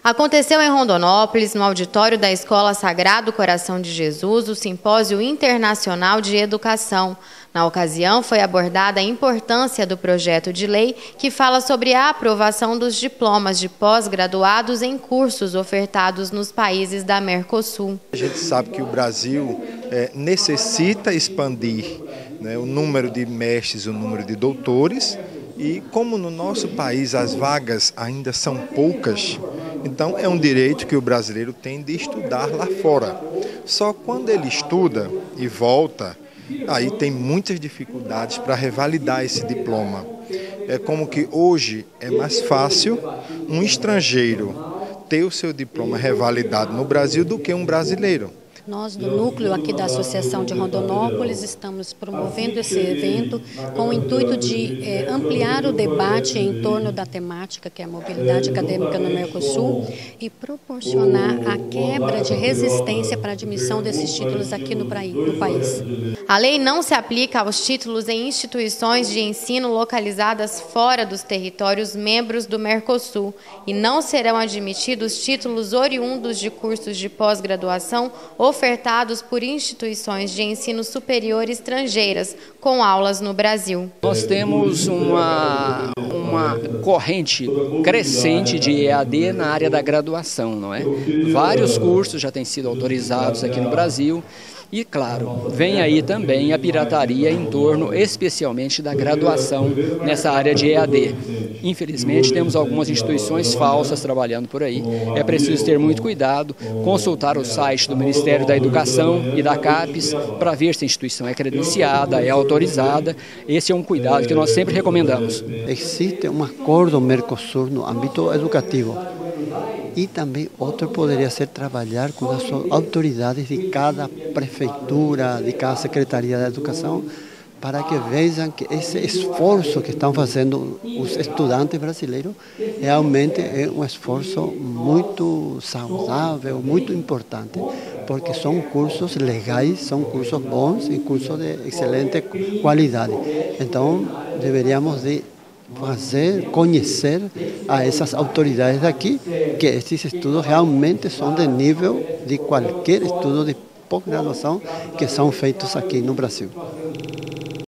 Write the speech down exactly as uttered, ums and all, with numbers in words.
Aconteceu em Rondonópolis, no auditório da Escola Sagrado Coração de Jesus, o Simpósio Internacional de Educação. Na ocasião, foi abordada a importância do projeto de lei que fala sobre a aprovação dos diplomas de pós-graduados em cursos ofertados nos países da Mercosul. A gente sabe que o Brasil é, necessita expandir, né, o número de mestres, o número de doutores, e como no nosso país as vagas ainda são poucas, então é um direito que o brasileiro tem de estudar lá fora. Só quando ele estuda e volta, aí tem muitas dificuldades para revalidar esse diploma. É como que hoje é mais fácil um estrangeiro ter o seu diploma revalidado no Brasil do que um brasileiro. Nós, do núcleo aqui da Associação de Rondonópolis, estamos promovendo esse evento com o intuito de eh, ampliar o debate em torno da temática, que é a mobilidade acadêmica no Mercosul, e proporcionar a quebra de resistência para a admissão desses títulos aqui no, no país. A lei não se aplica aos títulos em instituições de ensino localizadas fora dos territórios membros do Mercosul e não serão admitidos títulos oriundos de cursos de pós-graduação ofertados por instituições de ensino superior estrangeiras com aulas no Brasil. Nós temos uma, uma corrente crescente de E A D na área da graduação, não é? Vários cursos já têm sido autorizados aqui no Brasil. E, claro, vem aí também a pirataria em torno, especialmente, da graduação nessa área de E A D. Infelizmente, temos algumas instituições falsas trabalhando por aí. É preciso ter muito cuidado, consultar o site do Ministério da Educação e da CAPES para ver se a instituição é credenciada, é autorizada. Esse é um cuidado que nós sempre recomendamos. Existe um acordo Mercosul no âmbito educativo. E também outro poderia ser trabalhar com as autoridades de cada prefeitura, de cada secretaria da educação, para que vejam que esse esforço que estão fazendo os estudantes brasileiros realmente é um esforço muito saudável, muito importante, porque são cursos legais, são cursos bons e cursos de excelente qualidade. Então, deveríamos de fazer, conhecer a essas autoridades daqui que esses estudos realmente são de nível de qualquer estudo de pós-graduação que são feitos aqui no Brasil.